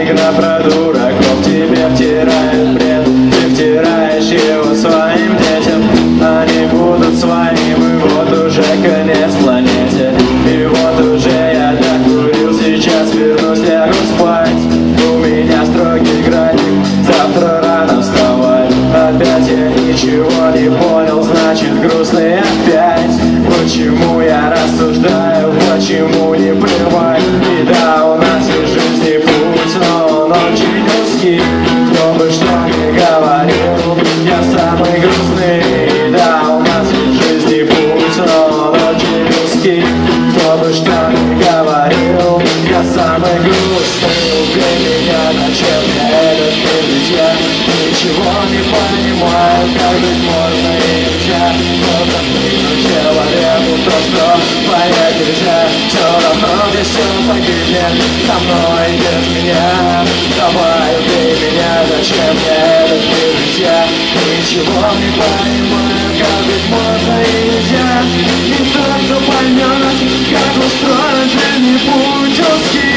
игра про дураков. Тебе втирают бред, ты втираешь его своим детям. Они будут своим, и вот уже конец планете. И вот уже я докурил, сейчас вернусь, лягу спать. У меня строгий график, завтра рано вставать. Опять я ничего не понял, значит грустный опять. Почему я рассуждаю, почему не плевать? И да, у нас в жизни путь, но он очень узкий. Кто бы что ни говорил, я самый грустный. И да, у нас в жизни путь, но он очень узкий. Кто бы что ни говорил, я самый грустный. Убей меня, зачем мне этот мир, ведь я ничего не понимаю, как быть можно и нельзя. Просто прыгнуть человеку то, что понять нельзя. Все равно здесь все погибнет со мной без меня. Давай убей меня, зачем мне этот мир, ведь я ничего не понимаю, как быть можно и нельзя. Никто, кто поймет, как устроен жизненный путь узкий.